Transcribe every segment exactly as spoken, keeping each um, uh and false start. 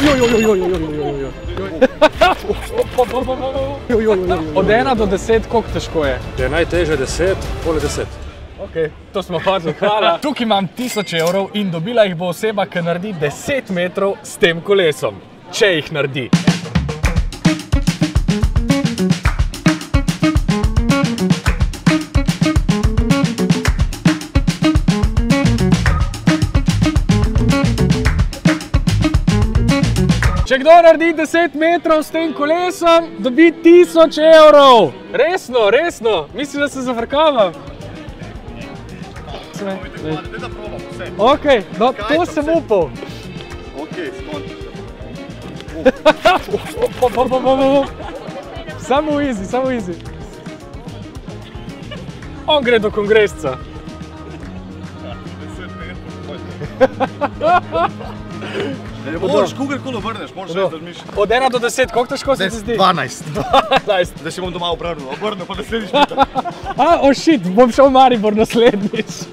Od ena do deset, koliko težko je? Če je najtežje deset, pol deset. Ok, to smo hodili, hvala. Tukaj imam tisoč evrov in dobila jih bo oseba, ki naredi deset metrov s tem kolesom. Če jih naredi. Če kdo naredi deset metrov s tem kolesom, dobi tisoč evrov. Resno, resno. Mislim, da se zafrkavam. Ok, no, to sem upal. Ok, skončil. Samo easy, samo easy. On gre do kongresca. Moraš kogarkoli obrneš, moraš res razmišljati. Od ena do deset, koliko težko se ti zdi? dvanajst. dvanajst. Da si bom doma obrnil, obrnil pa naslednjič pita. A, oh shit, bom šel v Maribor naslednjič.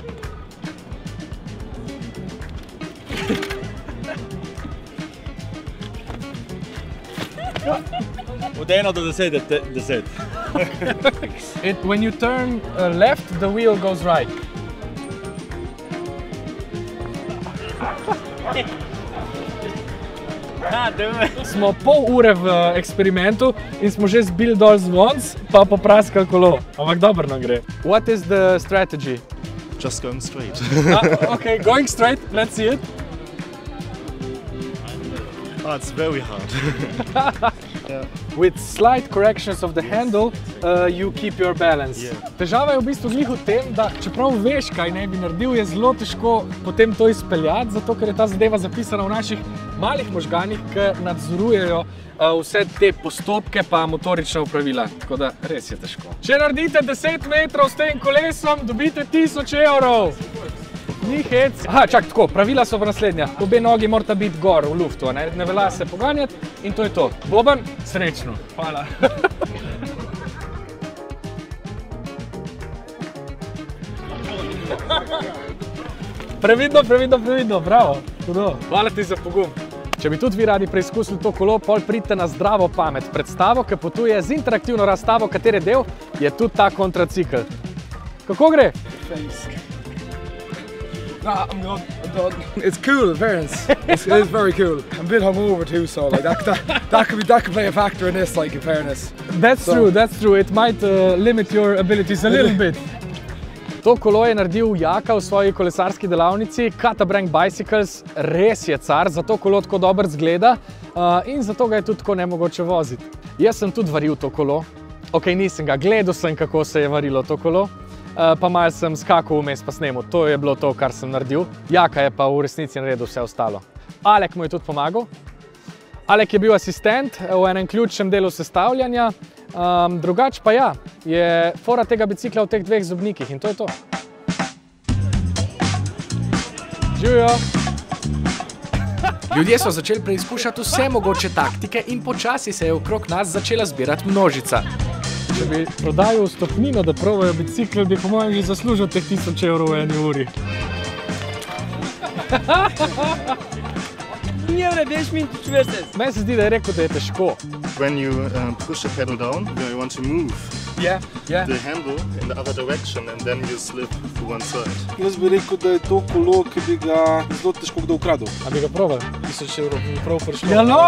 Od ena do deset je deset. When you turn left, the wheel goes right. Smo pol ure v eksperimentu in smo že zbili dol zvonc, pa popraskali kolo. Ampak dobro nam gre. What is the strategy? Just going straight. Ah, ok, going straight, let's see it. Oh, it's very hard. Yeah. With slight corrections of the handle, uh, you keep your balance. Yeah. Težava je v bistvu glih v tem, da čeprav veš, kaj ne bi naredil, je zelo težko potem to izpeljati, zato ker je ta zadeva zapisana v naših malih možganih, ki nadzorujejo uh, vse te postopke pa motorična opravila. Tako da res je težko. Če naredite deset metrov s tem kolesom, dobite tisoč evrov. Ni hec. Aha, čak, tako, pravila so v naslednja. Obe nogi morata biti gor v luftu, ne, ne velja se poganjati in to je to. Boban, srečno. Hvala. Previdno, previdno, previdno, bravo. Hvala ti za pogum. Če bi tudi vi radi preizkusili to kolo, pol pridite na Zdravo pamet predstavo, ki potuje z interaktivno razstavo, katere del je tudi ta kontracikl. Kako gre? Nah, I'm good. I'm done. It's cool, in fairness. It's, it is very cool. I'm a bit hungover too, so like that that that could be that could play a factor in this, like in fairness. That's so. true. That's true. It might uh, limit your abilities a little bit. To kolo je naredil Jaka v svoji kolesarski delavnici Katabrang Bicycles. Res je car, zato kolo tako dobro zgleda uh, in zato ga je tudi tako nemogoče voziti. Jaz sem tudi varil to kolo. Ok, nisem ga, gledal sem, kako se je varilo to kolo. Uh, pa malo sem skakal vmes pa snemal. To je bilo to, kar sem naredil. Jaka je pa v resnici naredil vse ostalo. Alek mu je tudi pomagal. Alek je bil asistent v enem ključnem delu sestavljanja. Um, drugač pa ja, je fora tega bicikla v teh dveh zobnikih in to je to. Živjo! Ljudje so začeli preizkušati vse mogoče taktike in počasi se je okrog nas začela zbirati množica. Če bi prodajal stopnino, da probajo bicikl, bi po mojem že zaslužil teh tisoč evrov v eni uri. Meni se zdi, da je rekel, da je težko. When you um, push the pedal down, you want to move yeah, yeah. the handle in the other direction and then you slip to one side. Jaz bi rekel, da je to kolo, ki bi ga zelo težko kdo ukradel. A bi ga probal? tisoč evrov bi prav prišlo. Ja, no!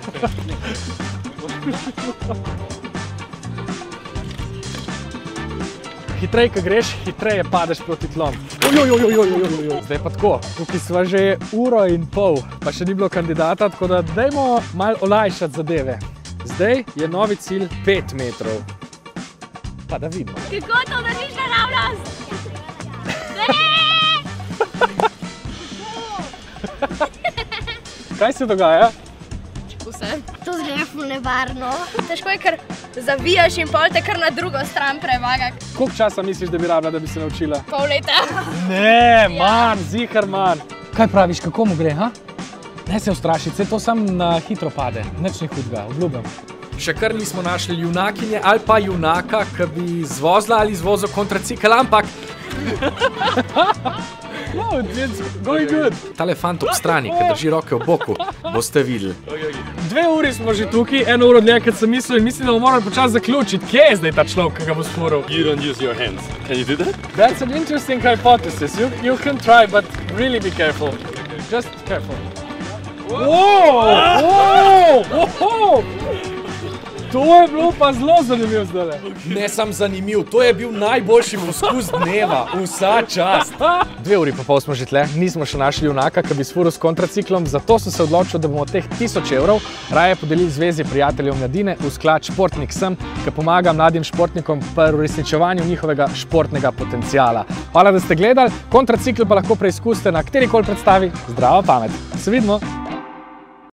Hitrej, ko greš, hitreje padeš proti tlom. Zdaj pa tako, tukaj sva že uro in pol, pa še ni bilo kandidata, tako da dajmo malo olajšati zadeve. Zdaj je novi cilj pet metrov. Pa da vidimo. Kako to držiš naravnost? Kaj se dogaja? Vse. To zgleda ful nevarno. Težko je, ker zavijaš in pol te kar na drugo stran prevaga. Koliko časa misliš, da bi rabila, da bi se naučila? Pol leta. Ne, manj, zihar manj. Kaj praviš, kako mu gre, ha? Ne se ustrašiti, se to sam na hitro pade. Nič ni hudega, obljubim. Še kar nismo našli junakinje ali pa junaka, ki bi zvozila ali zvozil kontracikl, ampak No, it's going good. Tale fant ob strani, ki drži roke v boku, boste videli. Dve uri smo že tukaj, eno uro dlje, kot sem mislil, in mislim, da bomo morali počasi zaključiti. Kje je zdaj ta človek, ki ga bo sfuril? You don't use your hands. Can you do that? That's an interesting hypothesis. You, you can try, but really be careful. Just careful. Whoa! Whoa! Whoa! To je bilo pa zelo zanimivo zdaj. Ne sam zanimiv, to je bil najboljši poskus dneva, vsa čast. Dve uri pa pol smo že tle, nismo še našli junaka, ki bi sfuril s kontraciklom, zato so se odločili, da bomo teh tisoč evrov raje podelili Zvezi prijateljev mladine v sklad Športnik sem, ki pomaga mladim športnikom pri uresničevanju njihovega športnega potenciala. Hvala, da ste gledali, kontracikl pa lahko preizkusite na katerikoli predstavi. Zdrava pamet. Se vidimo!